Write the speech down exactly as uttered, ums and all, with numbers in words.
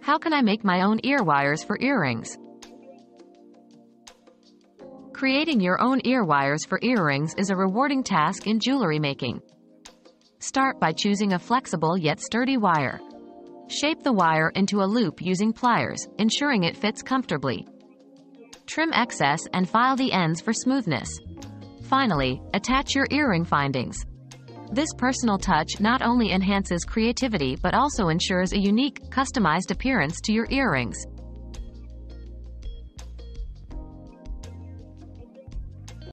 How can I make my own ear wires for earrings? Creating your own ear wires for earrings is a rewarding task in jewelry making. Start by choosing a flexible yet sturdy wire. Shape the wire into a loop using pliers, ensuring it fits comfortably. Trim excess and file the ends for smoothness. Finally, attach your earring findings. This personal touch not only enhances creativity but also ensures a unique, customized appearance to your earrings.